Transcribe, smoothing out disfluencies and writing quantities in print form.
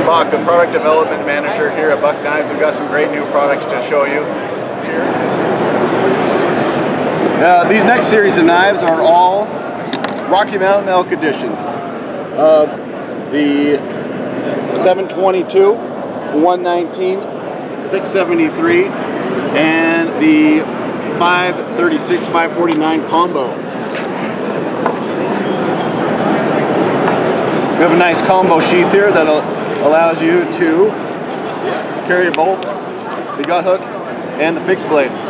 Bach, the product development manager here at Buck Knives. We've got some great new products to show you here. These next series of knives are all Rocky Mountain Elk editions. The 722, 119, 673, and the 536, 549 combo. We have a nice combo sheath here that allows you to carry both the gut hook and the fixed blade.